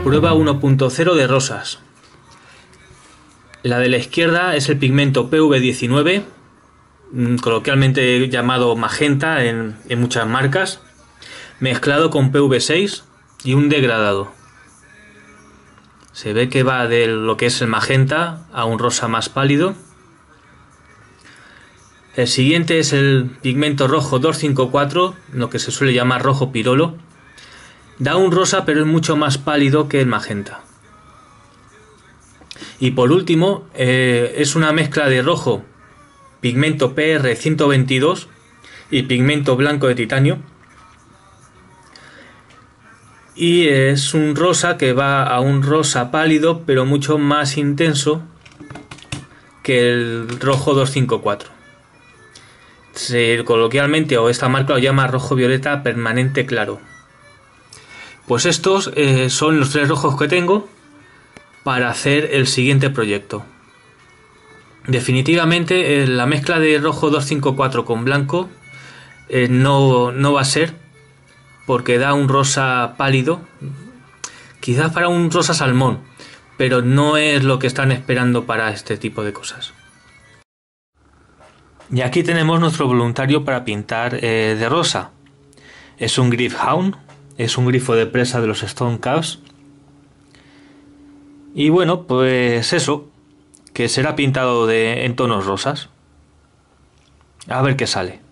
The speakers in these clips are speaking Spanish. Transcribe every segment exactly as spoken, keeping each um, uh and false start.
Prueba uno punto cero de rosas. La de la izquierda es el pigmento P V diecinueve, coloquialmente llamado magenta en, en muchas marcas, mezclado con P V seis y un degradado. Se ve que va de lo que es el magenta a un rosa más pálido. El siguiente es el pigmento rojo doscientos cincuenta y cuatro, lo que se suele llamar rojo pirolo. Da un rosa, pero es mucho más pálido que el magenta. Y por último, eh, es una mezcla de rojo, pigmento P R ciento veintidós y pigmento blanco de titanio. Y es un rosa que va a un rosa pálido, pero mucho más intenso que el rojo doscientos cincuenta y cuatro. Se, coloquialmente, o esta marca lo llama rojo violeta permanente claro. Pues estos eh, son los tres rojos que tengo para hacer el siguiente proyecto. Definitivamente eh, la mezcla de rojo doscientos cincuenta y cuatro con blanco eh, no, no va a ser, porque da un rosa pálido, quizás para un rosa salmón, pero no es lo que están esperando para este tipo de cosas. Y aquí tenemos nuestro voluntario para pintar eh, de rosa. Es un Gryph-hound, es un grifo de presa de los Stone Calves. Y bueno, pues eso, que será pintado de, en tonos rosas. A ver qué sale.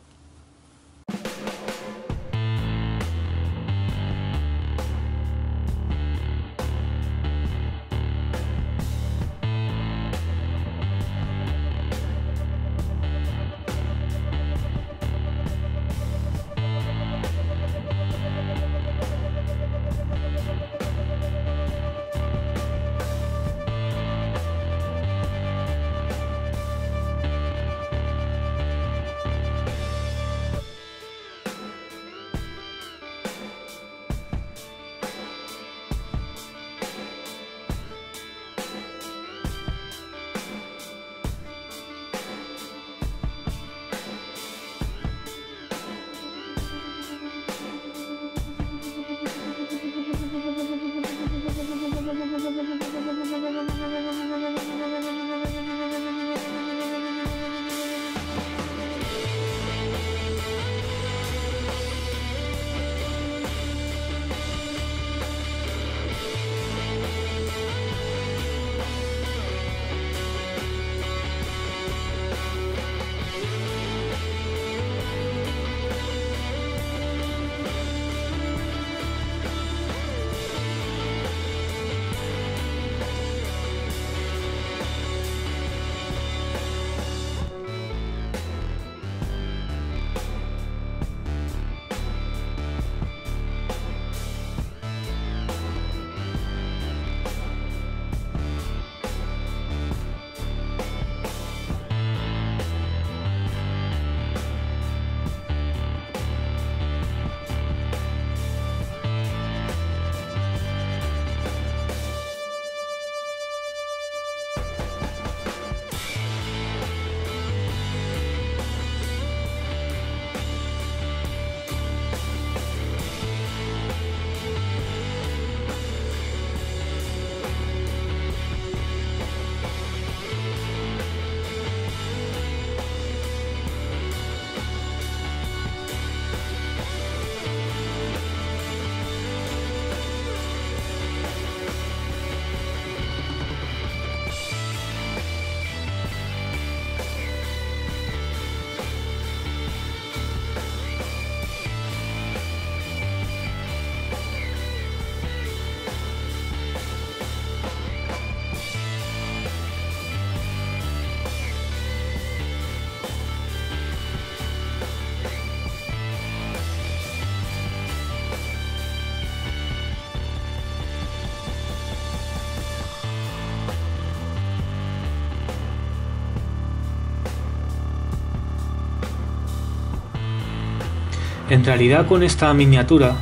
En realidad con esta miniatura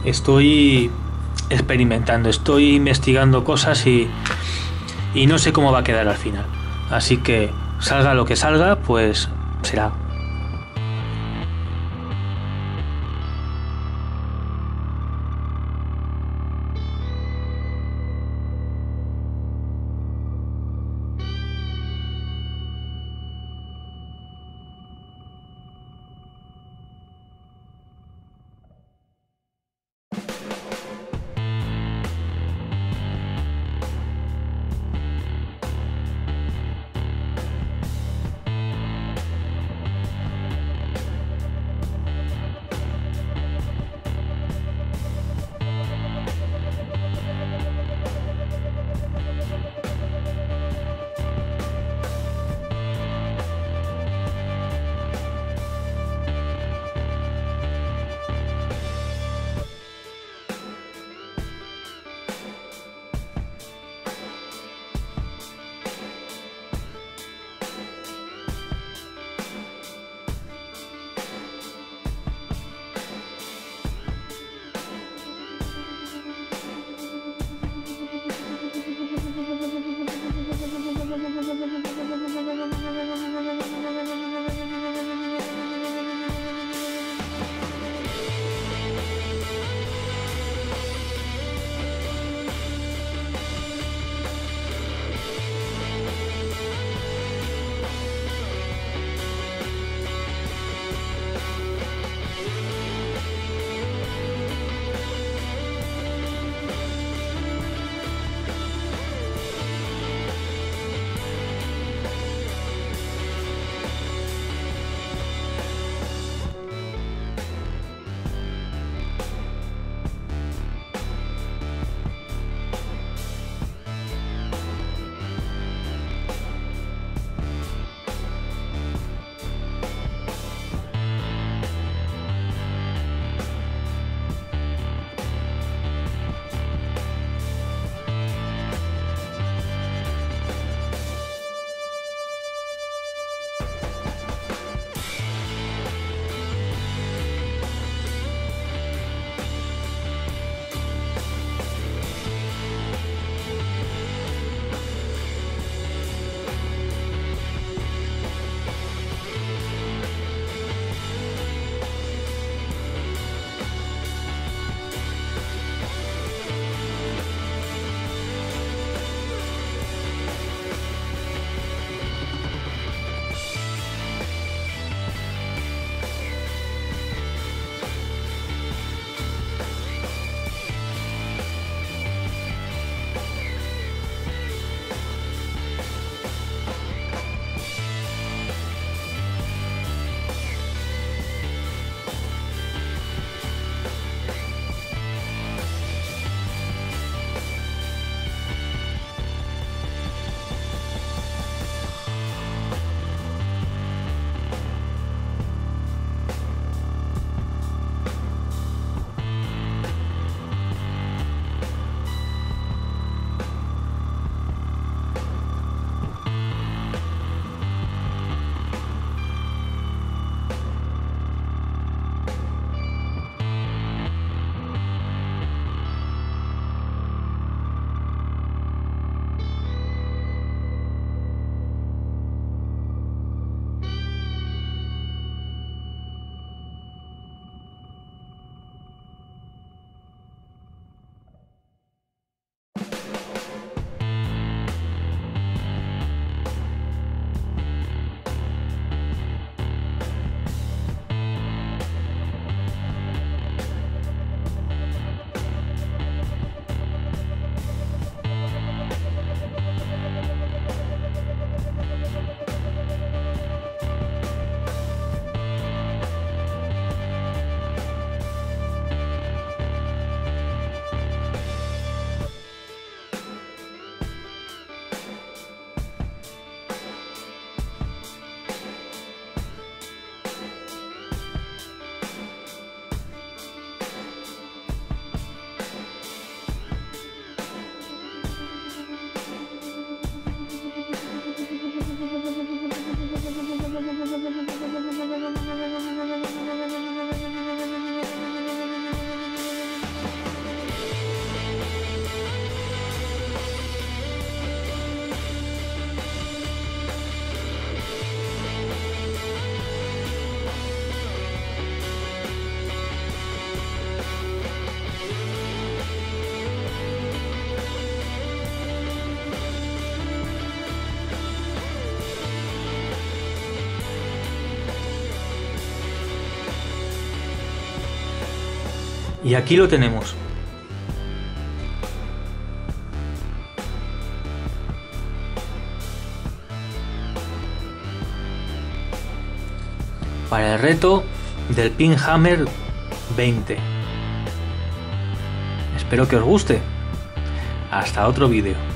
estoy experimentando, estoy investigando cosas y, y no sé cómo va a quedar al final. Así que salga lo que salga, pues será. Y aquí lo tenemos. Para el reto del Pin Hammer veinte. Espero que os guste. Hasta otro vídeo.